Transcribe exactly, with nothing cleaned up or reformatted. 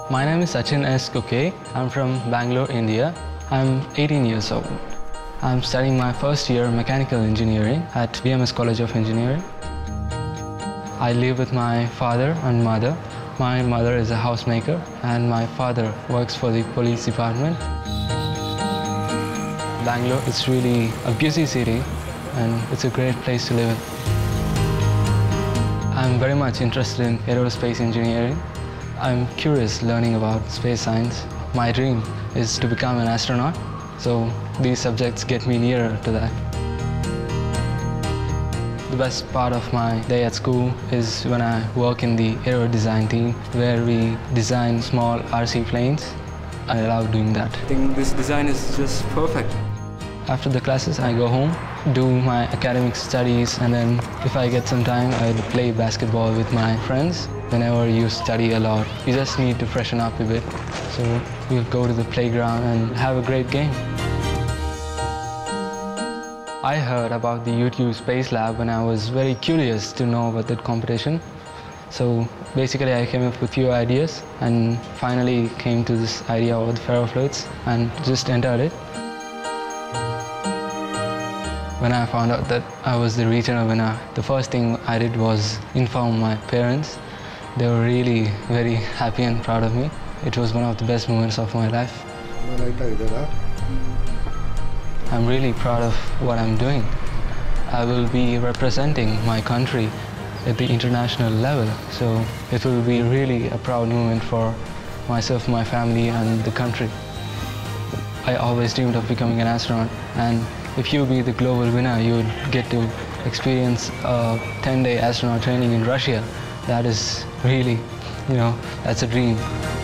My name is Sachin S. I'm from Bangalore, India. I'm eighteen years old. I'm studying my first year mechanical engineering at B M S College of Engineering. I live with my father and mother. My mother is a housemaker and my father works for the police department. Bangalore is really a busy city and it's a great place to live in. I'm very much interested in aerospace engineering. I'm curious learning about space science. My dream is to become an astronaut, so these subjects get me nearer to that. The best part of my day at school is when I work in the aero design team, where we design small R C planes. I love doing that. I think this design is just perfect. After the classes, I go home, do my academic studies, and then if I get some time, I play basketball with my friends. Whenever you study a lot, you just need to freshen up a bit. So we'll go to the playground and have a great game. I heard about the YouTube Space Lab when I was very curious to know about that competition. So basically I came up with a few ideas and finally came to this idea of the ferrofluids and just entered it. When I found out that I was the regional winner, the first thing I did was inform my parents. They were really very happy and proud of me. It was one of the best moments of my life. I'm really proud of what I'm doing. I will be representing my country at the international level, so it will be really a proud moment for myself, my family, and the country. I always dreamed of becoming an astronaut, and if you be the global winner, you would get to experience a ten day astronaut training in Russia. That is really, you know, that's a dream.